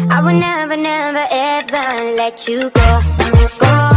I would never, never, ever let you go, go.